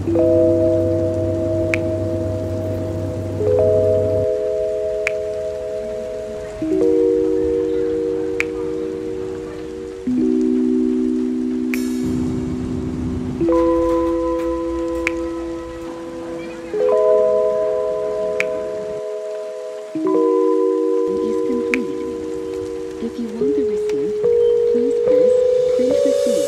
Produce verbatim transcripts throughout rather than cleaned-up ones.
If you want the receipt, please press print receipt.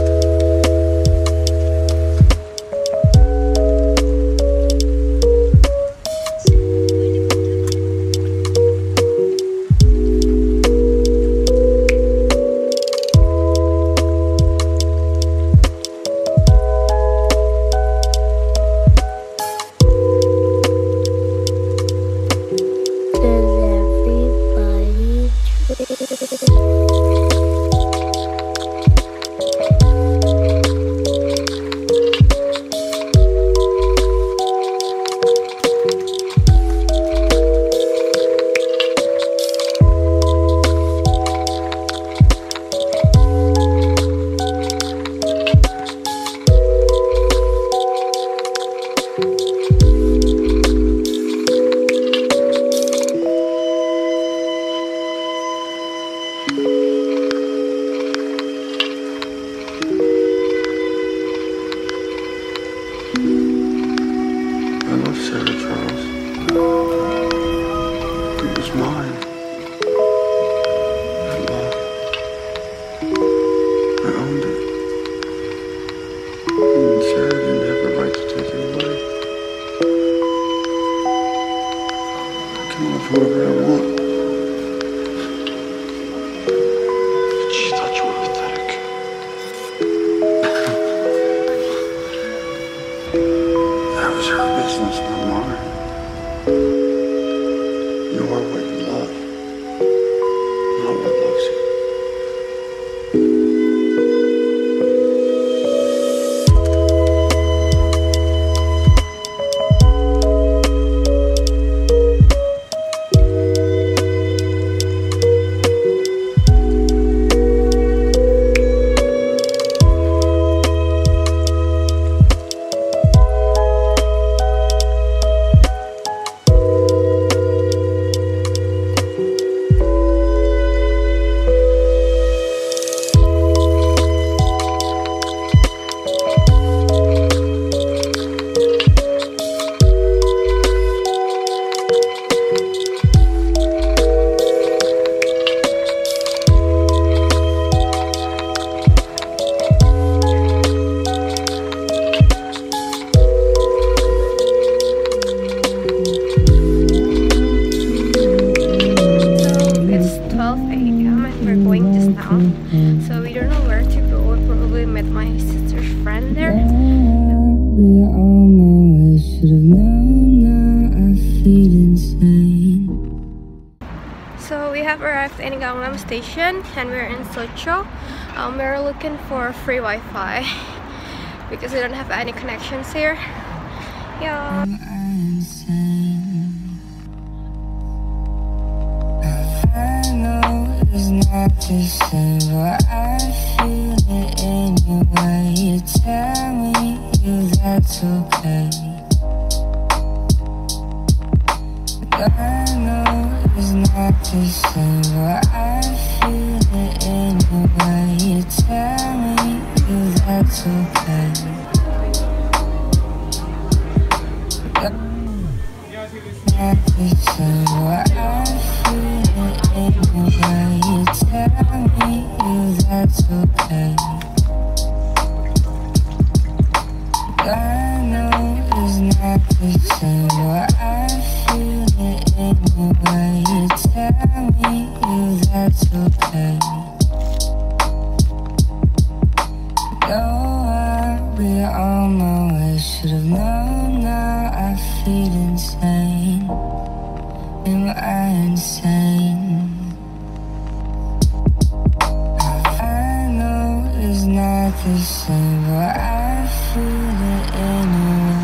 Whoever I want. She thought you were pathetic. That was her business, not mine. You are what you love, not what loves you. So we don't know where to go. We probably met my sister's friend there. So we have arrived in Gangnam Station and we're in Socho. Um, we're looking for free Wi-Fi because we don't have any connections here. Yeah. Not the same, but I feel it anyway. You tell me you that's okay. I know it's not the same, but I feel it anyway. You tell me you that's okay. Not the same, but I feel it anyway. You tell me you that's okay. I know it's not the same, but I feel it anyway. You tell me you that's okay. Though I'll be on my way, should've known now I feel insane. Am I insane? I know it's not the same, but I feel it anyway.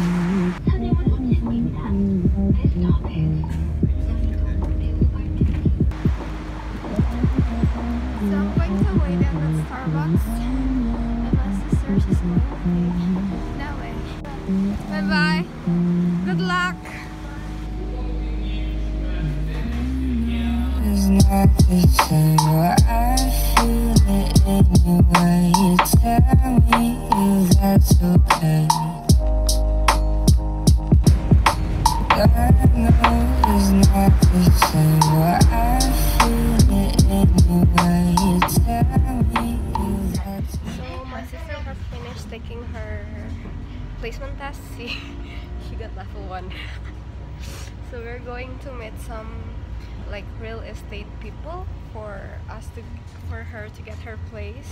So I'm going to wait at the Starbucks and my sister is going that way. bye. Good luck. It's not the same, but I feel it anyway. You tell me if that's okay. I know it's not the same, but I feel it anyway. You tell me if that's okay. So my sister has finished taking her placement test. See, she got level one. So we're going to meet some like real estate people for us to for her to get her place.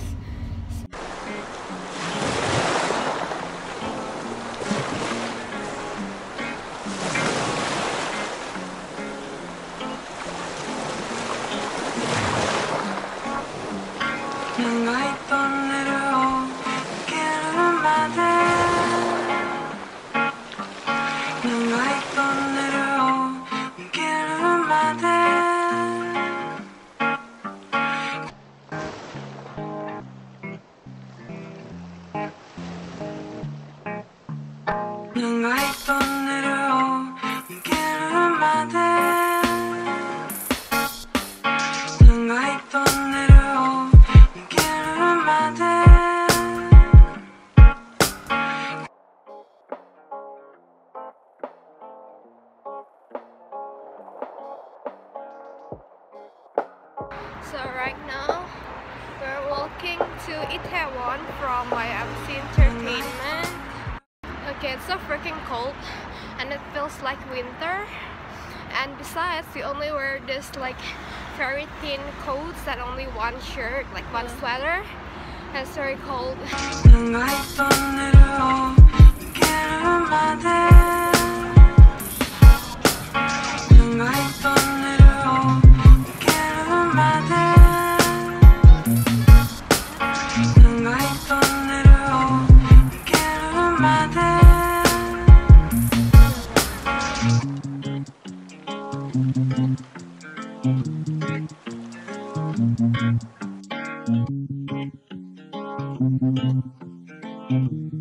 So right now we're walking to Itaewon from Y M C Entertainment. Okay, it's so freaking cold and it feels like winter. And besides, we only wear this like very thin coats and only one shirt, like one sweater. And it's very cold. Thank you.